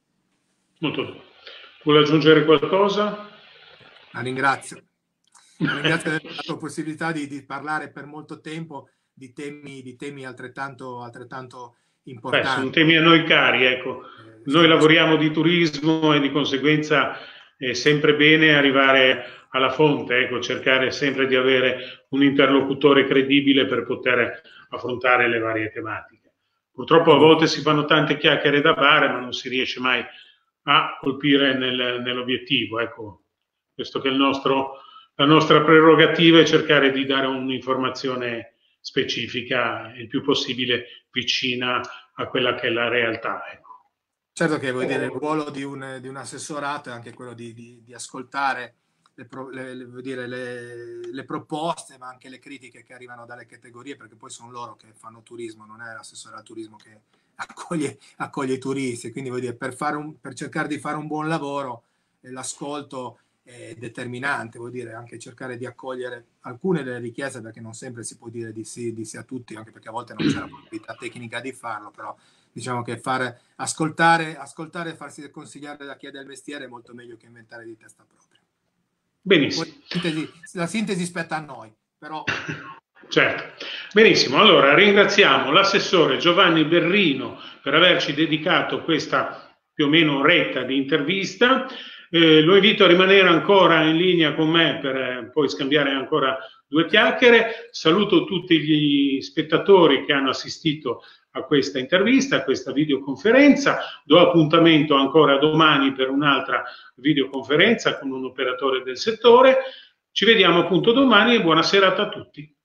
S1: Molto dura. Vuole aggiungere qualcosa?
S2: La ringrazio. La ringrazio per la possibilità di, di parlare per molto tempo di temi, di temi altrettanto, altrettanto importanti.
S1: Beh, sono temi a noi cari, ecco. Eh, noi lavoriamo di turismo e di conseguenza è sempre bene arrivare alla fonte, ecco, cercare sempre di avere un interlocutore credibile per poter affrontare le varie tematiche. Purtroppo a volte si fanno tante chiacchiere da bar, ma non si riesce mai a colpire nel, nell'obiettivo. Ecco, questo che è il nostro, la nostra prerogativa è cercare di dare un'informazione specifica il più possibile vicina a quella che è la realtà. Ecco.
S2: Certo che vuol dire, il ruolo di un, di un assessorato è anche quello di, di, di ascoltare le, pro, le, le, vuol dire, le, le proposte, ma anche le critiche che arrivano dalle categorie, perché poi sono loro che fanno turismo, non è l'assessore al turismo che accoglie, accoglie i turisti. Quindi vuol dire, per, fare un, per cercare di fare un buon lavoro, eh, l'ascolto è determinante, vuol dire anche cercare di accogliere alcune delle richieste, perché non sempre si può dire di sì, di sì a tutti, anche perché a volte non c'è la possibilità tecnica di farlo, però diciamo che fare, ascoltare, ascoltare e farsi consigliare da chi è del mestiere è molto meglio che inventare di testa propria.
S1: Benissimo.
S2: Poi, sintesi, la sintesi spetta a noi, però...
S1: Certo. Benissimo, allora ringraziamo l'assessore Giovanni Berrino per averci dedicato questa più o meno oretta di intervista. Eh, lo invito a rimanere ancora in linea con me per eh, poi scambiare ancora due chiacchiere. Saluto tutti gli spettatori che hanno assistito a questa intervista, a questa videoconferenza. Do appuntamento ancora domani per un'altra videoconferenza con un operatore del settore. Ci vediamo appunto domani e buona serata a tutti.